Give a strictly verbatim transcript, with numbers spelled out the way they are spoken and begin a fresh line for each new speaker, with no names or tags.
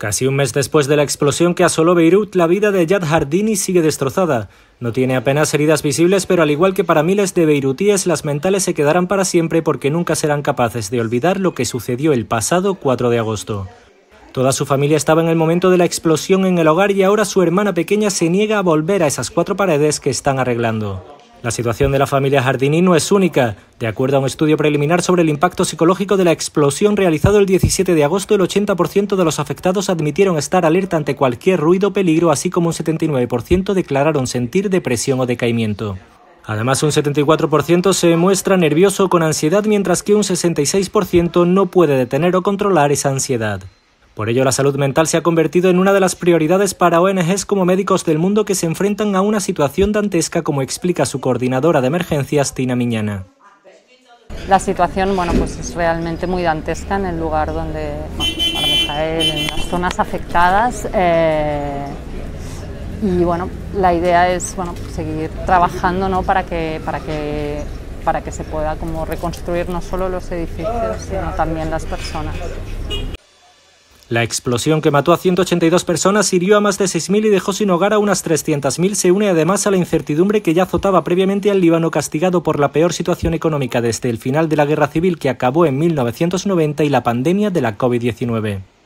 Casi un mes después de la explosión que asoló Beirut, la vida de Yad Hardini sigue destrozada. No tiene apenas heridas visibles, pero al igual que para miles de beirutíes, las mentales se quedarán para siempre porque nunca serán capaces de olvidar lo que sucedió el pasado cuatro de agosto. Toda su familia estaba en el momento de la explosión en el hogar y ahora su hermana pequeña se niega a volver a esas cuatro paredes que están arreglando. La situación de la familia Hardini no es única. De acuerdo a un estudio preliminar sobre el impacto psicológico de la explosión realizado el diecisiete de agosto, el ochenta por ciento de los afectados admitieron estar alerta ante cualquier ruido o peligro, así como un setenta y nueve por ciento declararon sentir depresión o decaimiento. Además, un setenta y cuatro por ciento se muestra nervioso o con ansiedad, mientras que un sesenta y seis por ciento no puede detener o controlar esa ansiedad. Por ello, la salud mental se ha convertido en una de las prioridades para O N Ges como Médicos del Mundo, que se enfrentan a una situación dantesca, como explica su coordinadora de emergencias, Tina Miñana.
La situación, bueno, pues es realmente muy dantesca en el lugar donde, bueno, para Mijael, en las zonas afectadas. Eh, y bueno, la idea es, bueno, seguir trabajando, ¿no?, para que, para que, para que se pueda como reconstruir no solo los edificios, sino también las personas.
La explosión que mató a ciento ochenta y dos personas, hirió a más de seis mil y dejó sin hogar a unas trescientas mil, se une además a la incertidumbre que ya azotaba previamente al Líbano, castigado por la peor situación económica desde el final de la guerra civil que acabó en mil novecientos noventa y la pandemia de la COVID diecinueve.